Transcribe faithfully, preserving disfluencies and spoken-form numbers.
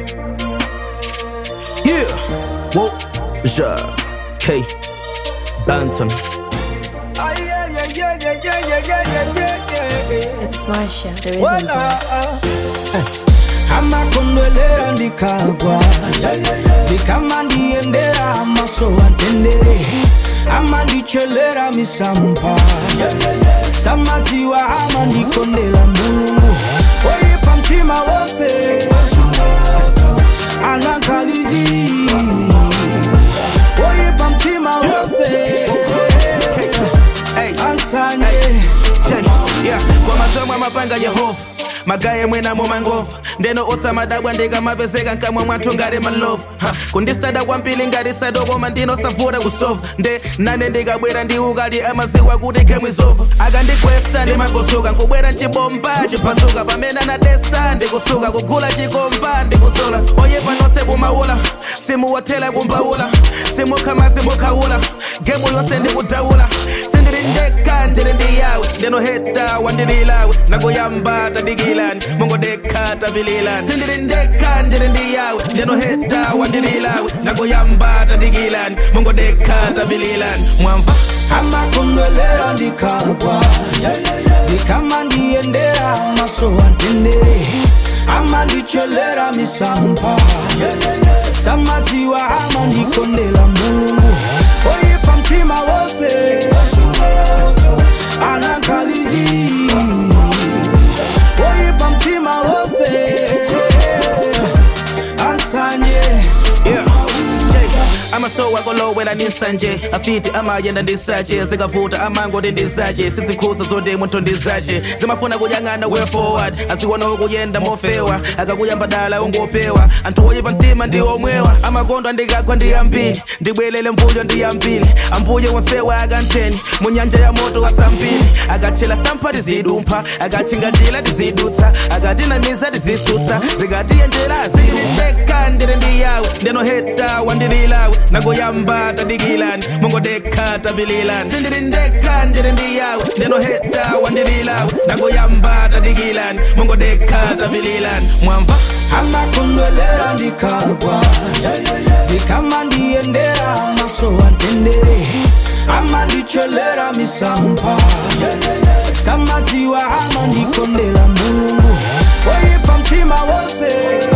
Yeah, whoa, ja, K-Banton. Ah, yeah, yeah, yeah, yeah, yeah, yeah, yeah, yeah, yeah. It's Marsha, the rhythm Well, boy. ama kondolera ndikagwa zikama ndiendera amaso antende ama ndichelera misampa samatiwa ama ndikondela Mungu oyipa mtima wose anakalizi oyipa mtima wose ansanye yeah, kwa mazomo amapanga Yehova magaye mwena mumangofa ndeno osama dabwa ndega mapezeka nkamwe mwathu ngati malofu kundistada kwampili ngati sadokoma ndino savura kusofa nde nane ndikabwera ndi ukali amazikwa kuti khemwizofa akandikwesa ndimagosuka nkubwera nchibomba chiphasuka pamene anadesa ndikusuka kugula chikomba ndikusola oyepa nonse kumawula simuwathela kumbawula simukhama simukhawula gemu yonse ndikudawula sindili ndekha ndili ndi yawe ndeno heta wandililawe nakoyamba tadikilani mongo dekha tabililani sindili ndekha ndili ndi yawe ndeno heta wandililawe nakoyamba tadikilani mongo dekha tabililani mwamva amakondolera ndikagwa zikama ndiendera amaso antende ama ndichelera misampa samatiwa ama ndikondela Mungu oyipa mtima wose anakalizi oyipa mtima wose ansanye amaso akolowela ninsanje afiti amayenda ndisache zikavuta amangoti ndizache sizikhuza zode munthu ndizache zimafuna kuyang'ana way forward asiwona ukuyenda mofewa akakuyamba dala ungopewa anthu oyipa mtima ndi omwewa amakondo andikagwa ndiyambili ndibwelele mbuyo ndiyambili ambuye wonsewa akantheni munyanja ya moto asambili akatchela sampha tizidumpha akatchinga njila tizidutsa akatinamiza tizisutsa zikatiyendela zili ndekha ndili ndi yawe ndeno heta wandililawe nakoyamba tadikilani mongo dekha tabililani sindili ndekha ndili ndi yawe ndeno heta wandililawe nakoyamba tadikilani mongo dekha tabililani mwamva amakondolera ndikagwa zikama ndiendera amaso antende ama ndichelera misampa samatiwa ama ndikondela Mungu oyipa mtima wose